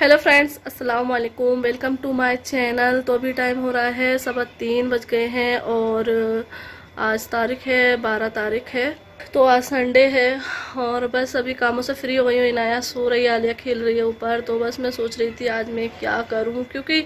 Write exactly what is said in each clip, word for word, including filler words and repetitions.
Hello friends, अस्सलाम वालेकुम। Welcome to my channel. तो अभी टाइम हो रहा है सवा तीन बज गए हैं और आज तारीख है बारह तारीख है। तो आज संडे है और बस अभी कामों से फ्री हो गई हूँ। इनाया सो रही है, आलिया खेल रही है ऊपर। तो बस मैं सोच रही थी आज मैं क्या करूँ, क्योंकि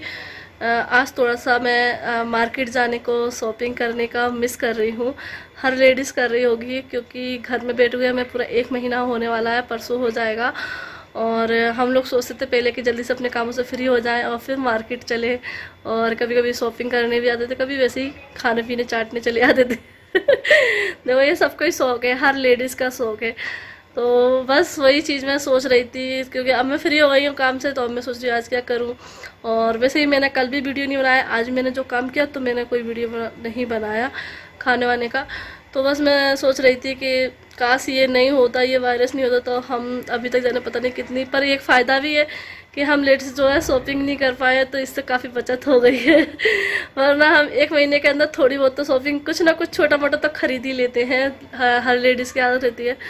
आज थोड़ा सा मैं मार्केट जाने को, शॉपिंग करने का मिस कर रही हूँ। हर लेडीज़ कर रही होगी, क्योंकि घर में बैठे हुए हमें पूरा एक महीना होने वाला है, परसों हो जाएगा। और हम लोग सोचते थे पहले कि जल्दी से अपने कामों से फ्री हो जाएं और फिर मार्केट चले, और कभी कभी शॉपिंग करने भी आते थे, कभी वैसे ही खाने पीने चाटने चले आते थे। देखो, ये सबका ही शौक है, हर लेडीज़ का शौक है। तो बस वही चीज़ मैं सोच रही थी, क्योंकि अब मैं फ्री हो गई हूँ काम से। तो अब मैं सोच रही हूँ आज क्या करूँ। और वैसे ही मैंने कल भी वीडियो नहीं बनाया, आज मैंने जो काम किया तो मैंने कोई वीडियो नहीं बनाया खाने वाने का। तो बस मैं सोच रही थी कि काश ये नहीं होता, ये वायरस नहीं होता, तो हम अभी तक जाने पता नहीं कितनी। पर एक फ़ायदा भी है कि हम लेडीज जो है शॉपिंग नहीं कर पाए, तो इससे काफ़ी बचत हो गई है। वरना हम एक महीने के अंदर थोड़ी बहुत तो शॉपिंग, कुछ ना कुछ छोटा मोटा तो खरीद ही लेते हैं। हर लेडीज़ की आदत रहती है।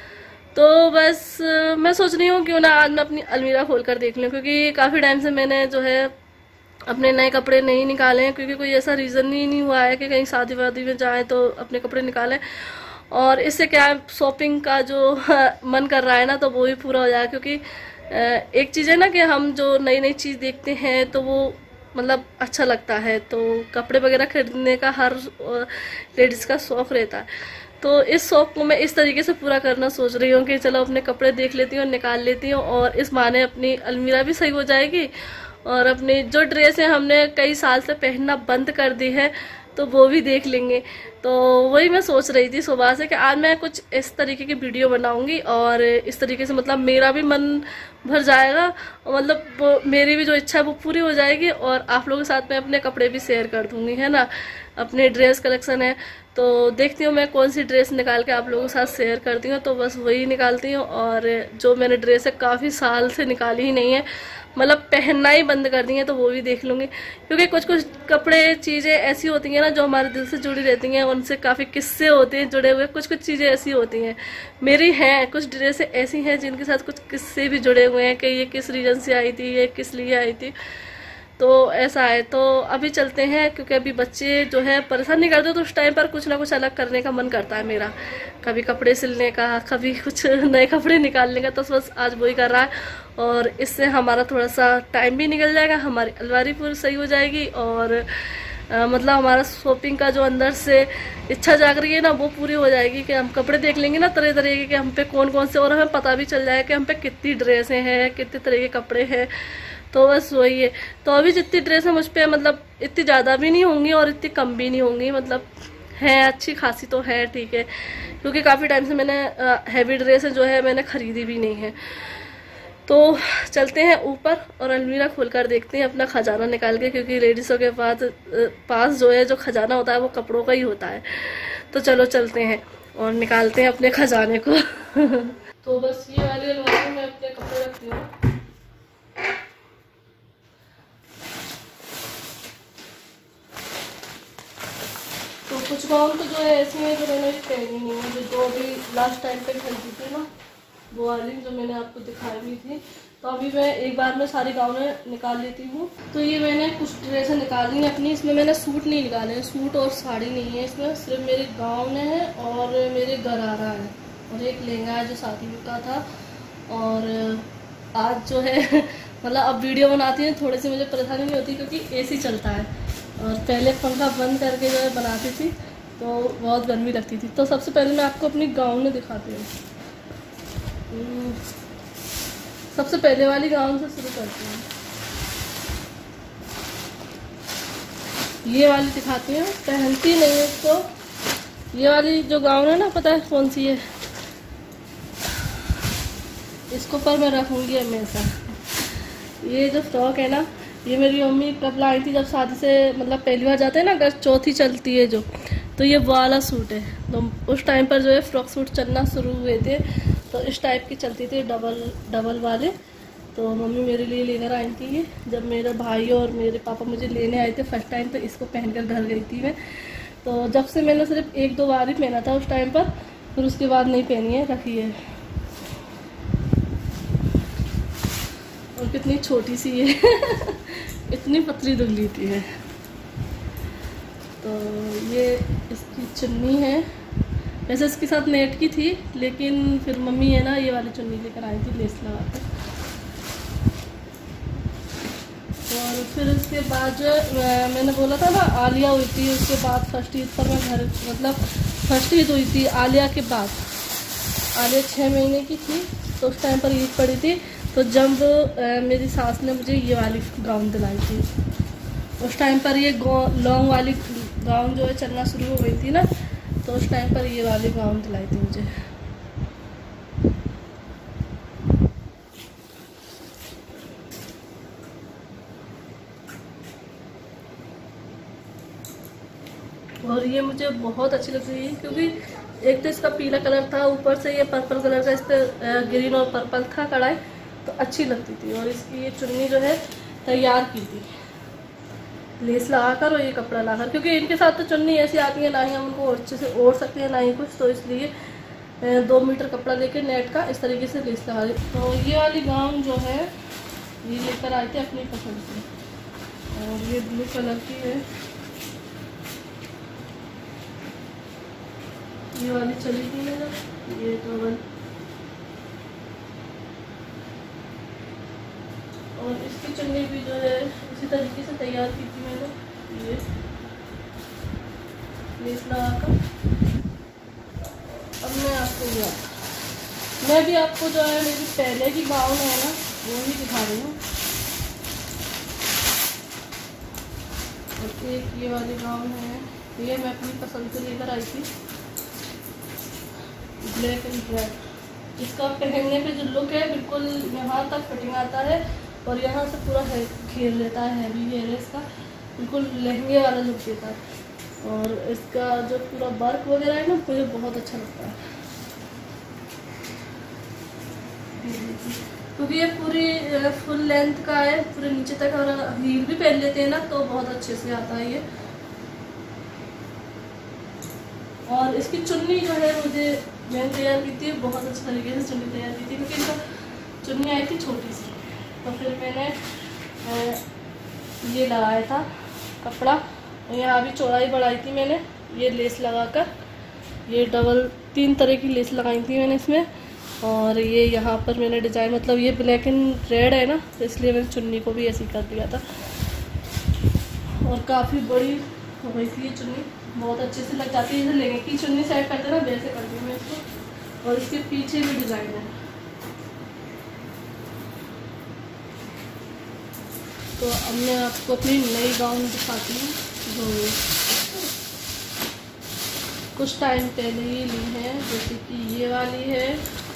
तो बस मैं सोच रही हूँ क्यों ना आज मैं अपनी अलमीरा खोल कर देख लूँ, क्योंकि काफ़ी टाइम से मैंने जो है अपने नए कपड़े नहीं निकाले हैं, क्योंकि कोई ऐसा रीज़न ही नहीं हुआ है कि कहीं शादी वादी में जाएं तो अपने कपड़े निकालें। और इससे क्या है, शॉपिंग का जो मन कर रहा है ना, तो वो भी पूरा हो जाए। क्योंकि एक चीज़ है ना कि हम जो नई नई चीज़ देखते हैं तो वो मतलब अच्छा लगता है। तो कपड़े वगैरह खरीदने का हर लेडीज़ का शौक़ रहता है। तो इस शौक़ को मैं इस तरीके से पूरा करना सोच रही हूँ कि चलो अपने कपड़े देख लेती हूँ, निकाल लेती हूँ, और इस बहाने अपनी अलमीरा भी सही हो जाएगी। और अपनी जो ड्रेसें हमने कई साल से पहनना बंद कर दी है तो वो भी देख लेंगे। तो वही मैं सोच रही थी सुबह से कि आज मैं कुछ इस तरीके की वीडियो बनाऊंगी, और इस तरीके से मतलब मेरा भी मन भर जाएगा, और मतलब वो मेरी भी जो इच्छा है वो पूरी हो जाएगी। और आप लोगों के साथ में अपने कपड़े भी शेयर कर दूंगी, है ना। अपने ड्रेस कलेक्शन है, तो देखती हूँ मैं कौन सी ड्रेस निकाल के आप लोगों के साथ शेयर करती हूँ। तो बस वही निकालती हूँ, और जो मैंने ड्रेस है काफ़ी साल से निकाली ही नहीं है, मतलब पहनना ही बंद कर दी है, तो वो भी देख लूँगी। क्योंकि कुछ कुछ कपड़े चीज़ें ऐसी होती हैं ना जो हमारे दिल से जुड़ी रहती हैं, उनसे काफ़ी किस्से होते हैं जुड़े हुए। कुछ कुछ चीज़ें ऐसी होती हैं, मेरी हैं कुछ ड्रेसें ऐसी हैं जिनके साथ कुछ किस्से भी जुड़े हुए हैं कि ये किस रीज़न से आई थी, ये किस लिए आई थी। तो ऐसा है। तो अभी चलते हैं, क्योंकि अभी बच्चे जो है परेशान नहीं करते, तो उस टाइम पर कुछ ना कुछ अलग करने का मन करता है मेरा। कभी कपड़े सिलने का, कभी कुछ नए कपड़े निकालने का। तो बस आज वही कर रहा है, और इससे हमारा थोड़ा सा टाइम भी निकल जाएगा, हमारी अलमारी पूरी सही हो जाएगी, और आ, मतलब हमारा शॉपिंग का जो अंदर से इच्छा जाग रही है ना वो पूरी हो जाएगी। कि हम कपड़े देख लेंगे ना तरह तरह के, कि हम पे कौन कौन से, और हमें पता भी चल जाएगा कि हम पे कितनी ड्रेसें हैं, कितने तरह के कपड़े हैं। तो बस वही है। तो अभी जितनी ड्रेस है मुझ पर, मतलब इतनी ज़्यादा भी नहीं होंगी और इतनी कम भी नहीं होंगी, मतलब है अच्छी खासी तो है, ठीक है। क्योंकि काफ़ी टाइम से मैंने हैवी ड्रेस जो है मैंने ख़रीदी भी नहीं है। तो चलते हैं ऊपर और अलमीरा खोलकर देखते हैं अपना खजाना निकाल के, क्योंकि लेडीज़ों के पास पास जो है जो खजाना होता है वो कपड़ों का ही होता है। तो चलो चलते हैं और निकालते हैं अपने खजाने को। तो बस ये वाली अलमारी में अपने कपड़े रखती हूँ। तो कुछ गाउन तो जो है ऐसी है जो मैंने पहनी नहीं है, जो जो अभी लास्ट टाइम पे खरीदी थी ना, वो वाली जो मैंने आपको दिखाई हुई थी। तो अभी मैं एक बार में सारी गाउनें निकाल लेती हूँ। तो ये मैंने कुछ ड्रेसें निकाली हैं अपनी। इसमें मैंने सूट नहीं निकाले हैं, सूट और साड़ी नहीं है इसमें, सिर्फ मेरे गाउन है और मेरे गरारा है, और एक लहंगा है जो शादी का था। और आज जो है मतलब अब वीडियो बनाती है, थोड़ी सी मुझे परेशानी नहीं होती क्योंकि ए सी चलता है, और पहले पंखा बंद करके जो है बनाती थी तो बहुत गर्मी लगती थी। तो सबसे पहले मैं आपको अपनी गाउन दिखाती हूँ। सबसे पहले वाली गाउन से शुरू करती हूँ। ये वाली दिखाती हूँ, पहनती नहीं है इसको। ये वाली जो गाउन है ना, पता है कौन सी है, इसको पर मैं रखूँगी हमेशा। ये जो फ्रॉक है ना, ये मेरी मम्मी कब लाई थी, जब शादी से मतलब पहली बार जाते हैं ना अगर चौथी चलती है जो, तो ये वाला सूट है। तो उस टाइम पर जो है फ्रॉक सूट चलना शुरू हुए थे, तो इस टाइप की चलती थी, डबल डबल वाले। तो मम्मी मेरे लिए लेकर आई थी ये, जब मेरे भाई और मेरे पापा मुझे लेने आए थे फर्स्ट टाइम, तो इसको पहनकर घर गई थी मैं। तो जब से मैंने सिर्फ एक दो बार ही पहना था उस टाइम पर, फिर उसके बाद नहीं पहनी है, रखी है। और कितनी छोटी सी है इतनी पतली दुबली थी है। तो ये इसकी चुन्नी है, वैसे इसके साथ नेट की थी, लेकिन फिर मम्मी है ना ये वाली चुन्नी लेकर आई थी लेस लगा कर। और फिर उसके बाद जो मैंने बोला था ना आलिया हुई थी, उसके बाद फर्स्ट ईद पर मैं घर, मतलब फर्स्ट ईद हुई थी आलिया के बाद। आलिया छः महीने की थी तो उस टाइम पर ईद पड़ी थी। तो जब मेरी सास ने मुझे ये वाली गाउन दिलाई थी, उस टाइम पर ये लॉन्ग वाली गाउन जो है चलना शुरू हो गई थी ना, तो उस टाइम पर ये वाली गाउन दिलाई थी मुझे। और ये मुझे बहुत अच्छी लग रही है क्योंकि एक तो इसका पीला कलर था, ऊपर से ये पर्पल कलर का, इस पर ग्रीन और पर्पल था कढ़ाई, तो अच्छी लगती थी। और इसकी ये चुन्नी जो है तैयार की थी लेस लगाकर और ये कपड़ा लाकर, क्योंकि इनके साथ तो चुन्नी ऐसी आती है ना ही हम उनको अच्छे से ओढ़ सकते हैं ना ही कुछ, तो इसलिए दो मीटर कपड़ा लेके नेट का इस तरीके से लेस लगा दी। तो ये वाली गाउन जो है ये लेकर आए थे अपनी पसंद से, और ये ब्लू कलर की है। ये वाली चली थी ना ये टॉवल, और इसकी चुन्नी भी जो है इसी तरीके से तैयार की थी मैंने, ये लेस लगाकर। अब मैं आपको ये मैं भी आपको जो है मेरी पहले की गाउन है ना वो ही दिखा रही हूँ। और एक ये वाली गाउन है, ये मैं अपनी पसंद से लेकर आई थी, ब्लैक एंड रेड। इसका पहनने पे जो लुक है बिल्कुल यहाँ तक फिटिंग आता है और यहाँ से पूरा है घेर लेता है, हैवी घेर है इसका, बिल्कुल लहंगे वाला लुक देता है। और इसका जो पूरा वर्क वगैरह है ना मुझे बहुत अच्छा लगता है, क्योंकि ये पूरी फुल लेंथ का है पूरे नीचे तक, और हील भी पहन लेते हैं ना तो बहुत अच्छे से आता है ये। और इसकी चुन्नी जो है मुझे मैंने तैयार की थी, बहुत अच्छे तरीके से चुन्नी तैयार की थी, क्योंकि इनका चुन्नी आई थी छोटी सी, तो फिर मैंने ये लगाया था कपड़ा, यहाँ भी चौड़ाई बढ़ाई थी मैंने ये लेस लगाकर, ये डबल तीन तरह की लेस लगाई थी मैंने इसमें। और ये यहाँ पर मैंने डिज़ाइन, मतलब ये ब्लैक एंड रेड है ना तो इसलिए मैंने चुन्नी को भी ऐसे ही कर दिया था, और काफ़ी बड़ी हो गई थी ये चुन्नी, बहुत अच्छे से लग जाती है। जैसे लहंगे की चुन्नी सेट करते ना वैसे करती हूँ मैं इसको। और इसके पीछे भी डिज़ाइन है, तो अब मैं आपको अपनी नई गाउन दिखाती हूँ जो कुछ टाइम पहले ही ली है। जैसे कि ये वाली है,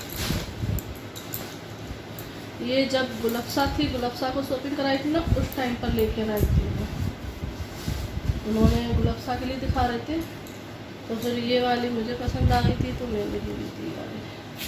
ये जब गुलफ्सा थी, गुलफ्सा को शॉपिंग कराई थी ना उस टाइम पर लेकर आई थी, उन्होंने गुलफ्सा के लिए दिखा रहे थे, तो फिर ये वाली मुझे पसंद आ गई थी तो मैंने भी ली थी वाली।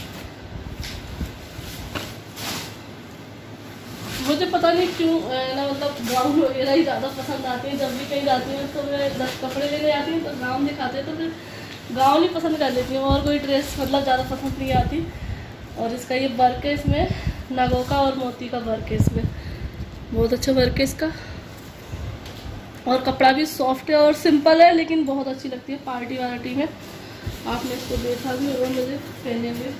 मुझे पता नहीं क्यों ना, मतलब गाउन वगैरह ही ज़्यादा पसंद आते हैं। जब भी कहीं जाती हूँ तो मैं दस कपड़े लेने आती हूँ तो गाउन दिखाते हैं तो फिर गाउन ही पसंद कर लेती हूँ, और कोई ड्रेस मतलब ज़्यादा पसंद नहीं आती। और इसका ये वर्क है, इसमें नागों का और मोती का वर्क है, इसमें बहुत अच्छा वर्क है इसका। और कपड़ा भी सॉफ्ट है और सिंपल है, लेकिन बहुत अच्छी लगती है पार्टी वार्टी में। आपने इसको देखा भी होगा मुझे पहने हुए,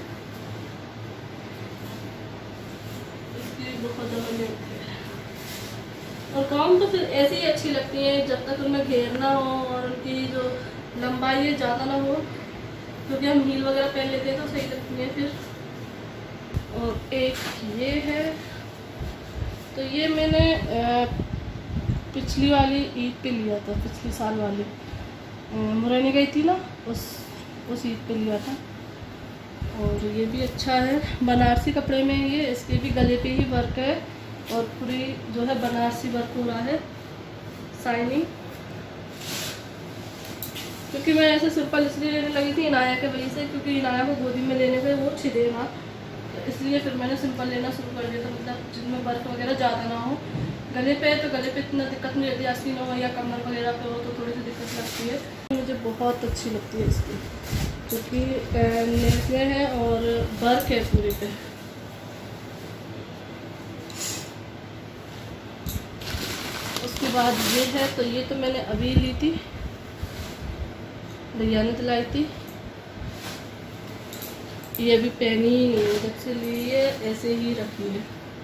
इसकी बहुत ज़्यादा लगती है। और गाउन तो फिर ऐसे ही अच्छी लगती है जब तक उनमें घेर ना हो और उनकी जो लंबाई है ज़्यादा ना हो, क्योंकि हम हील वगैरह पहन लेते हैं तो सही लगती है फिर। और एक ये है, तो ये मैंने आ, पिछली वाली ईद पे लिया था, पिछली साल वाली मुरैनी गई थी ना उस उस ईद पे लिया था। और ये भी अच्छा है, बनारसी कपड़े में ये, इसके भी गले पे ही वर्क है और पूरी जो है बनारसी वर्क हो रहा है, शाइनिंग। क्योंकि मैं ऐसे सिंपल इसलिए लेने लगी थी इनाया के वजह से, क्योंकि इनाया को गोदी में लेने से वो छिदेगा, तो इसलिए फिर मैंने सिंपल लेना शुरू कर दिया था, मतलब जिनमें वर्क वगैरह ज़्यादा ना हो। गले पे तो गले पे इतना दिक्कत नहीं रहती, आस्तीन हो या कमर वगैरह पे हो तो थोड़ी सी दिक्कत लगती है। मुझे बहुत अच्छी लगती है इसकी, क्योंकि नेक में है और वर्क है पूरे पे। उसके बाद ये है, तो ये तो मैंने अभी ली थी, भैया ने दिलाई थी। ये अभी पहनी ही नहीं है, जब से ली है ऐसे ही रखी है।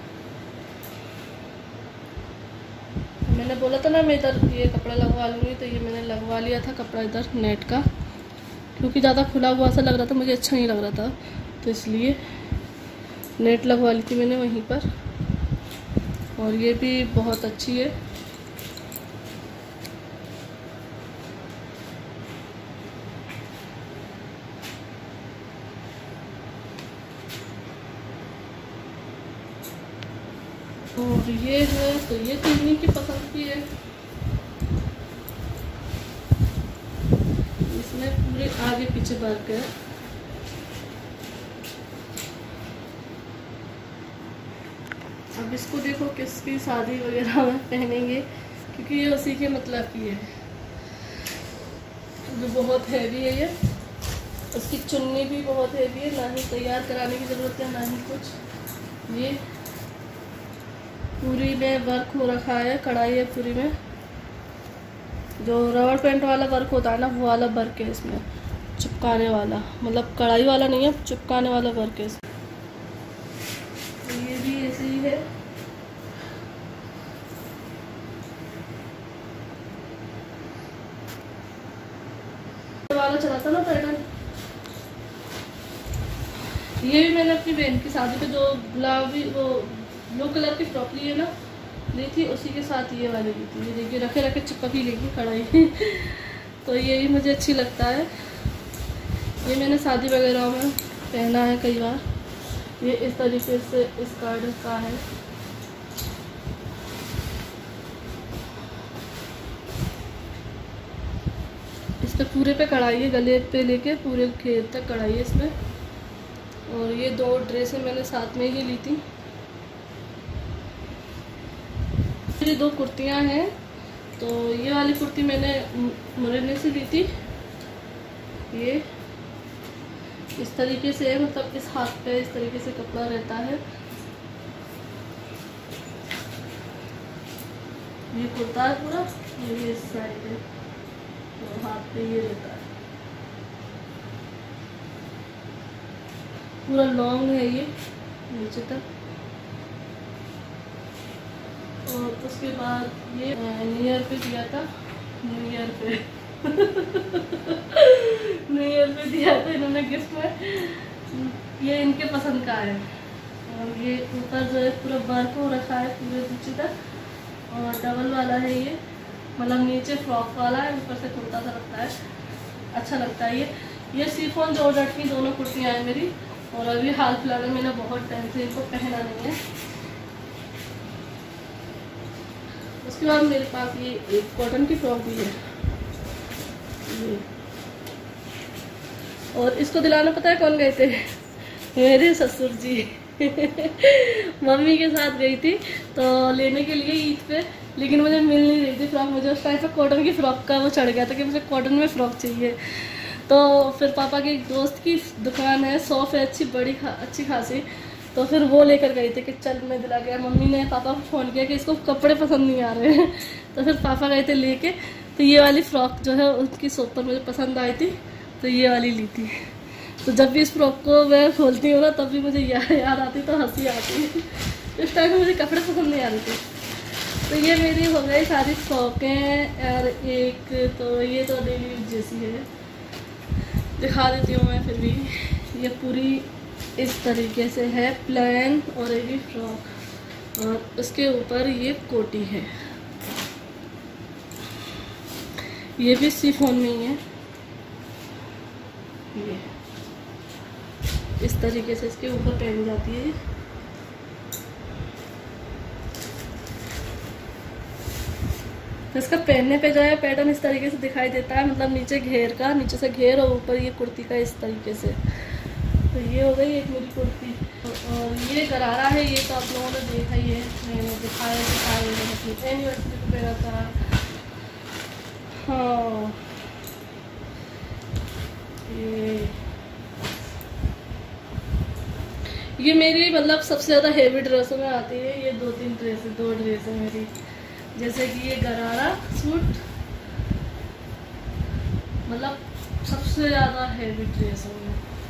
मैंने बोला था ना मैं इधर ये कपड़ा लगवा लूँगी, तो ये मैंने लगवा लिया था कपड़ा इधर नेट का, क्योंकि ज़्यादा खुला हुआ सा लग रहा था, मुझे अच्छा नहीं लग रहा था, तो इसलिए नेट लगवा ली थी मैंने वहीं पर। और ये भी बहुत अच्छी है। और ये है, तो ये तो इन्हीं की पसंद की है। इसमें पूरे आगे पीछे वर्क है। अब इसको देखो किसकी शादी वगैरह में पहनेंगे, क्योंकि ये उसी के मतलब की है, जो बहुत हैवी है ये। उसकी चुन्नी भी बहुत हैवी है, ना ही तैयार कराने की ज़रूरत है ना ही कुछ। ये पूरी में वर्क हो रखा है, कढ़ाई है पूरी में, जो रबर पेंट वाला वर्क होता है ना वो वाला वर्क है इसमें, चिपकाने वाला, मतलब कढ़ाई वाला नहीं है, चिपकाने वाला वर्क है। तो ये भी ऐसे ही है। वाला चला था ना पैटर्न, ये भी मैंने अपनी बहन की शादी पे जो गुलाबी वो ब्लू कलर की फ्रॉक ली है ना, ली थी, उसी के साथ ये वाली ली थी। ये देखिए रखे रखे चिपक ही गई कढ़ाई तो ये भी मुझे अच्छी लगता है। ये मैंने शादी वगैरह में पहना है कई बार। ये इस तरीके से इस कार्ड का है। इस पे पूरे पे कढ़ाई है, गले पे लेके पूरे घेर तक कढ़ाई है इसमें। और ये दो ड्रेसें मैंने साथ में ही ली थी। ये दो कुर्तियां हैं, तो ये वाली कुर्ती मैंने मुरैना से ली थी। ये इस तरीके से है, मतलब इस हाथ पे इस तरीके से कपड़ा रहता है। ये कुर्ता है पूरा, ये इस साइड है, तो हाथ पे ये रहता है, पूरा लॉन्ग है ये नीचे तक। और उसके बाद ये न्यू ईयर पे दिया था, न्यू ईयर पे न्यू ईयर पे दिया था इन्होंने गिफ्ट में। ये इनके पसंद का है। और ये ऊपर जो है पूरा वर्क हो रखा है पूरे नीचे तक, और डबल वाला है ये, मतलब नीचे फ्रॉक वाला है, ऊपर से कुर्ता सा लगता है, अच्छा लगता है ये। ये शिफॉन जॉर्जेट की दोनों कुर्तियाँ हैं मेरी, और अभी हाल फिलहाल में मैंने बहुत टाइम से इनको पहना नहीं है। उसके बाद मेरे पास ये एक कॉटन की फ्रॉक भी है ये। और इसको दिलाना पता है कौन गए थे? मेरे ससुर जी मम्मी के साथ गई थी तो लेने के लिए ईद पे, लेकिन मुझे मिल नहीं रही थी फ्रॉक। मुझे उस टाइम पे कॉटन की फ्रॉक का वो चढ़ गया था कि मुझे कॉटन में फ़्रॉक चाहिए। तो फिर पापा के एक दोस्त की दुकान है, शॉप है अच्छी बड़ी खा, अच्छी खासी, तो फिर वो लेकर गई थी कि चल मैं दिला गया। मम्मी ने पापा को फ़ोन किया कि इसको कपड़े पसंद नहीं आ रहे हैं तो फिर पापा गए थे लेके। तो ये वाली फ़्रॉक जो है उसकी शॉप पर मुझे पसंद आई थी, तो ये वाली ली थी। तो जब भी इस फ्रॉक को मैं खोलती हूँ ना तब भी मुझे याद याद आती, तो हंसी आती है। इस टाइम में मुझे कपड़े पसंद नहीं आ रहे थे। तो ये मेरी हो गई सारी फ्रॉकें। और एक तो ये तो डेली यूज जैसी है, दिखा देती हूँ मैं फिर भी। ये पूरी इस तरीके से है प्लेन और ये फ्रॉक, और उसके ऊपर ये कोटी है। ये भी शिफॉन में ही है। ये इस तरीके से इसके ऊपर पहनी जाती है। इसका पहनने पे जो है पैटर्न इस तरीके से दिखाई देता है, मतलब नीचे घेर का, नीचे से घेर और ऊपर ये कुर्ती का इस तरीके से। तो ये हो गई एक मेरी कुर्ती। और ये गरारा है, ये तो आप लोगों ने देखा ही है, मैंने दिखाया दिखाया अपनी एनिवर्सरी को पहना था। हाँ ये ये मेरी मतलब सबसे ज़्यादा हेवी ड्रेसों में आती है। ये दो तीन ड्रेस दो ड्रेस है मेरी। जैसे कि ये गरारा सूट, मतलब सबसे ज़्यादा हैवी ड्रेस होंगे।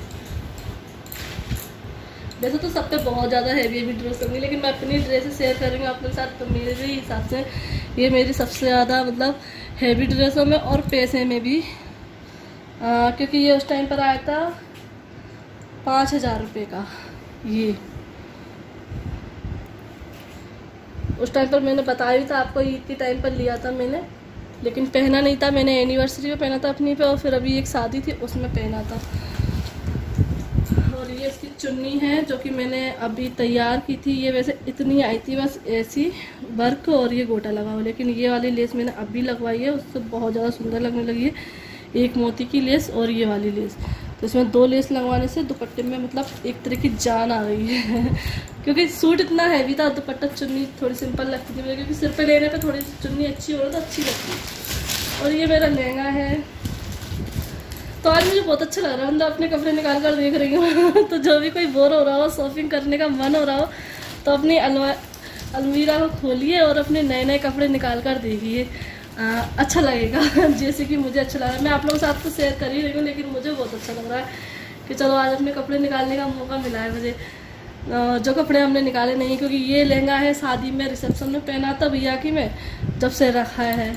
वैसे तो सब पे बहुत ज़्यादा हैवी हैवी ड्रेस होंगी, लेकिन मैं अपनी ड्रेसेस शेयर कर रही हूँ आपके साथ, तो मेरे हिसाब से ये मेरी सबसे ज़्यादा मतलब हैवी ड्रेसों में और पैसे में भी, आ, क्योंकि ये उस टाइम पर आया था पाँच हज़ार रुपये का। ये उस टाइम पर मैंने बताया भी था आपको, ईद के टाइम पर लिया था मैंने, लेकिन पहना नहीं था। मैंने एनिवर्सरी पे पहना था अपनी पे, और फिर अभी एक शादी थी उसमें पहना था। और ये इसकी चुन्नी है जो कि मैंने अभी तैयार की थी। ये वैसे इतनी आई थी बस ऐसी वर्क और ये गोटा लगा हुआ, लेकिन ये वाली लेस मैंने अभी लगवाई है, उससे बहुत ज़्यादा सुंदर लगने लगी है। एक मोती की लेस और ये वाली लेस, तो इसमें दो लेस लगवाने से दुपट्टे में मतलब एक तरह की जान आ गई है क्योंकि सूट इतना हैवी था, दुपट्टा चुन्नी थोड़ी सिंपल लगती थी मुझे, क्योंकि सिर पे लेने पे थोड़ी चुन्नी अच्छी हो रही तो अच्छी लगती है। और ये मेरा लहंगा है। तो आज मुझे बहुत अच्छा लग रहा है, मतलब अपने कपड़े निकाल कर देख रही हूँ तो जो भी कोई बोर हो रहा हो, शॉपिंग करने का मन हो रहा हो, तो अपनी अलवा अलमीरा को खोलिए और अपने नए नए कपड़े निकाल कर देखिए, अच्छा लगेगा जैसे कि मुझे अच्छा लग रहा है। मैं आप लोगों के साथ तो शेयर कर ही रही हूँ, लेकिन मुझे बहुत अच्छा लग रहा है कि चलो आज अपने कपड़े निकालने का मौका मिला है मुझे, जो कपड़े हमने निकाले नहीं। क्योंकि ये लहंगा है शादी में, रिसेप्शन में पहना था भैया की में, जब से रखा है।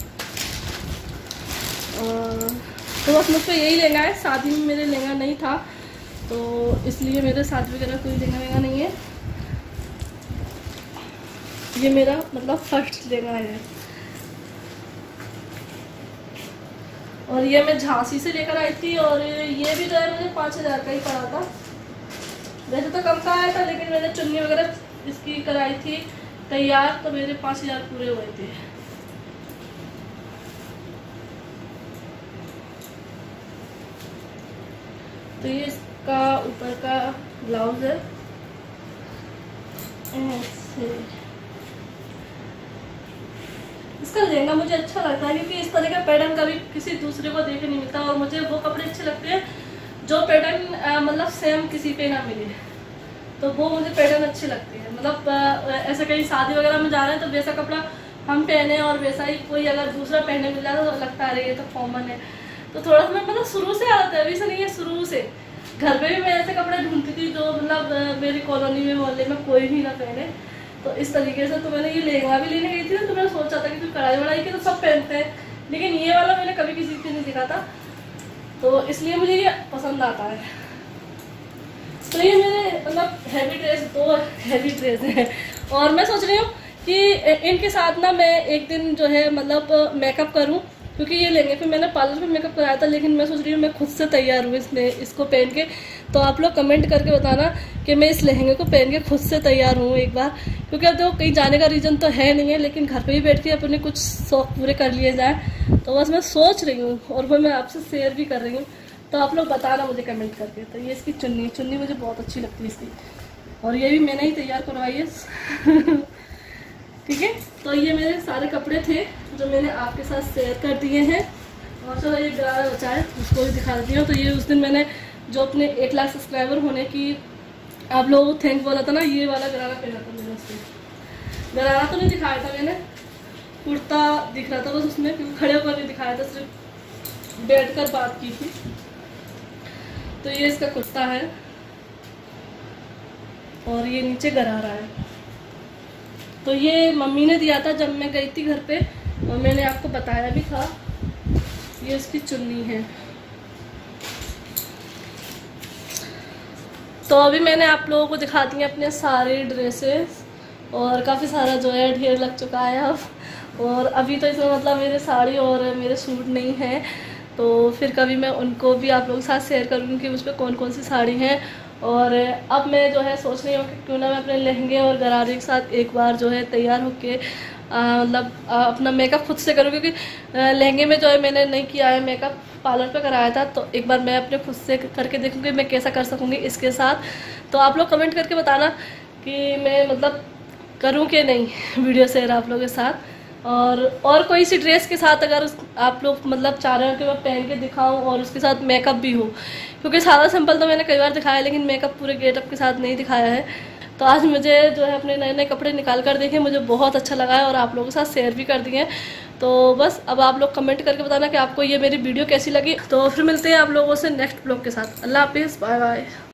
और तो बस मुझ पर यही लहंगा है, शादी में मेरे लहंगा नहीं था, तो इसलिए मेरे शादी वगैरह कोई लहंगा वहंगा नहीं है। ये मेरा मतलब फर्स्ट लहंगा है। और ये मैं झांसी से लेकर आई थी, और ये भी जो है मुझे पाँच हज़ार का ही पड़ा था। वैसे तो कम का आया था, लेकिन मैंने चुन्नी वगैरह इसकी कराई थी तैयार, तो मेरे पाँच हज़ार पूरे हुए थे। तो ये इसका ऊपर का ब्लाउज है ऐसे। इसका लहंगा मुझे अच्छा लगता है, क्योंकि इस तरह का पैटर्न कभी किसी दूसरे को देखे नहीं मिलता, और मुझे वो कपड़े अच्छे लगते हैं जो पैटर्न मतलब सेम किसी पे ना मिले, तो वो मुझे पैटर्न अच्छे लगते हैं। मतलब ऐसे कहीं शादी वगैरह में जा रहे हैं तो वैसा कपड़ा हम पहने और वैसा ही कोई अगर दूसरा पहने मिल जाए तो लगता है ये तो कॉमन है। तो थोड़ा सा मैं मतलब शुरू से आदत है, अभी से नहीं है, शुरू से। घर पे भी मैं ऐसे कपड़े ढूंढती थी जो मतलब मेरी कॉलोनी में मोहल्ले में कोई भी ना पहने, तो इस तरीके से। तो मैंने ये लहंगा भी लेने गई थी ना, तो मैंने सोचा था कि कढ़ाई वढ़ाई के तो सब पहनते हैं, लेकिन ये वाला मैंने कभी किसी को नहीं दिखा था, तो इसलिए मुझे ये पसंद आता है। तो ये मेरे मतलब हैवी ड्रेस, दो हैवी ड्रेस हैं। और मैं सोच रही हूँ कि इनके साथ ना मैं एक दिन जो है मतलब मेकअप करूँ, क्योंकि ये लहंगे पे मैंने पार्लर पे मेकअप कराया था, लेकिन मैं सोच रही हूँ मैं खुद से तैयार हूँ इसमें इसको पहन के। तो आप लोग कमेंट करके बताना कि मैं इस लहंगे को पहन के खुद से तैयार हूँ एक बार, क्योंकि अब देखो कहीं जाने का रीज़न तो है नहीं है, लेकिन घर पे ही बैठ के अपने कुछ शौक पूरे कर लिए जाए, तो बस मैं सोच रही हूँ और वो मैं आपसे शेयर भी कर रही हूँ। तो आप लोग बताना मुझे कमेंट करके। तो ये इसकी चुन्नी चुन्नी मुझे बहुत अच्छी लगती है इसकी, और ये भी मैंने ही तैयार करवाई है ठीक है। तो ये मेरे सारे कपड़े थे जो मैंने आपके साथ शेयर कर दिए हैं। और चलो ये गरारा बचा है, उसको भी दिखा देती हूँ। तो ये उस दिन मैंने जो अपने एक लाख सब्सक्राइबर होने की आप लोगों को थैंक बोला था ना, ये वाला गरारा पहना था मैंने उसमें। गरारा तो नहीं दिखाया था मैंने, कुर्ता दिख रहा था बस उसमें, क्योंकि खड़े होकर नहीं दिखाया था, सिर्फ बैठ कर बात की थी। तो ये इसका कुर्ता है और ये नीचे गरारा है। तो ये मम्मी ने दिया था जब मैं गई थी घर पे, और मैंने आपको बताया भी था। ये इसकी चुन्नी है। तो अभी मैंने आप लोगों को दिखा दी अपने सारे ड्रेसेस, और काफ़ी सारा जो है ढेर लग चुका है अब। और अभी तो इसमें मतलब मेरे साड़ी और मेरे सूट नहीं हैं, तो फिर कभी मैं उनको भी आप लोगों के साथ शेयर करूँगी कि उस पर कौन कौन सी साड़ी हैं। और अब मैं जो है सोच रही हूँ कि क्यों ना मैं अपने लहंगे और गरारे के साथ एक बार जो है तैयार होके मतलब अपना मेकअप खुद से करूँ, क्योंकि लहंगे में जो है मैंने नहीं किया है मेकअप, पार्लर पे कराया था। तो एक बार मैं अपने खुद से करके देखूँगी मैं कैसा कर सकूँगी इसके साथ। तो आप लोग कमेंट करके बताना कि मैं मतलब करूँ कि नहीं वीडियो शेयर आप लोगों के साथ। और और कोई सी ड्रेस के साथ अगर आप लोग मतलब चाह रहे हो कि मैं पहन के दिखाऊं और उसके साथ मेकअप भी हो, क्योंकि सादा सिंपल तो मैंने कई बार दिखाया है, लेकिन मेकअप पूरे गेटअप के साथ नहीं दिखाया है। तो आज मुझे जो है अपने नए नए कपड़े निकाल कर देखे, मुझे बहुत अच्छा लगा है और आप लोगों के साथ शेयर भी कर दिए। तो बस अब आप लोग कमेंट करके बताना कि आपको ये मेरी वीडियो कैसी लगी। तो फिर मिलते हैं आप लोगों से नेक्स्ट ब्लॉग के साथ। अल्लाह हाफिज़, बाय बाय।